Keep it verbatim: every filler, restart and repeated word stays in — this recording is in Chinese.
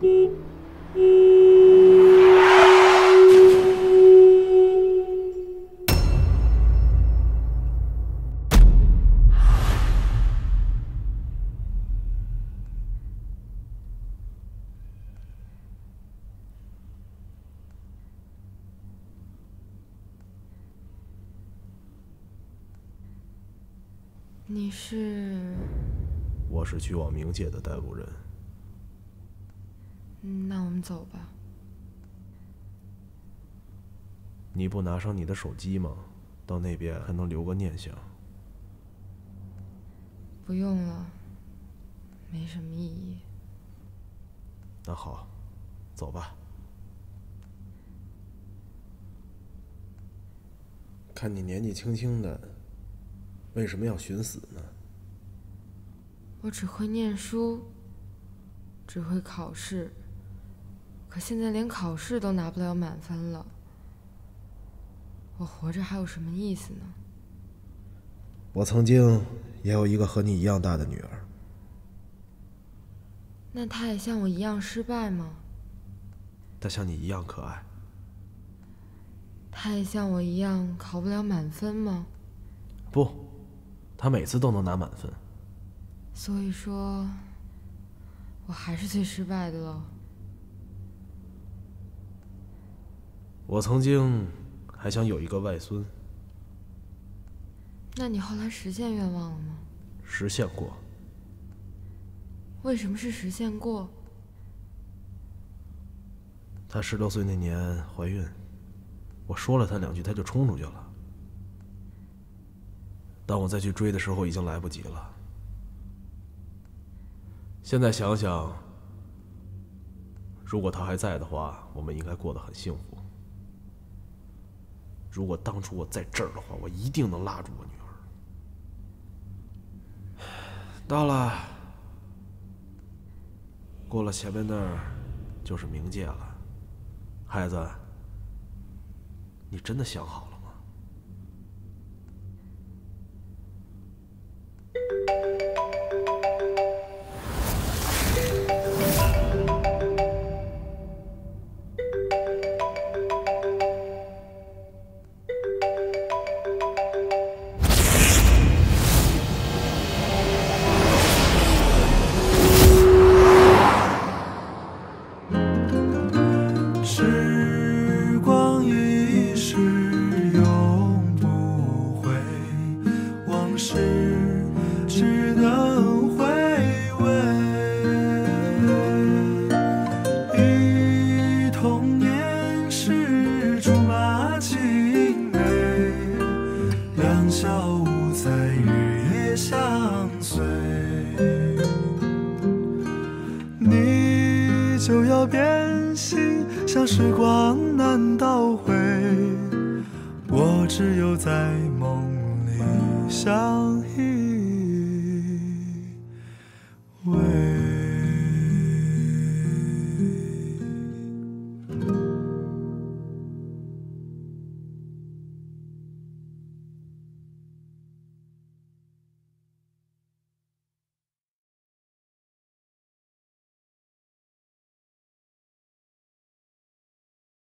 你是？ 我是去往冥界的带路人。 嗯，那我们走吧。 你不拿上你的手机吗？到那边还能留个念想。 不用了，没什么意义。 那好，走吧。看你年纪轻轻的，为什么要寻死呢？ 我只会念书，只会考试，可现在连考试都拿不了满分了，我活着还有什么意思呢？ 我曾经也有一个和你一样大的女儿。 那她也像我一样失败吗？ 她像你一样可爱。 她也像我一样考不了满分吗？ 不，她每次都能拿满分。 所以说，我还是最失败的了。 我曾经还想有一个外孙。 那你后来实现愿望了吗？ 实现过。 为什么是实现过？ 她十六岁那年怀孕，我说了她两句，她就冲出去了。当我再去追的时候，已经来不及了。现在想想，如果她还在的话，我们应该过得很幸福。如果当初我在这儿的话，我一定能拉住我女儿。到了，过了前面那儿，就是冥界了。孩子，你真的想好了吗？ 就要变心，像时光难倒回，我只有在梦里相依。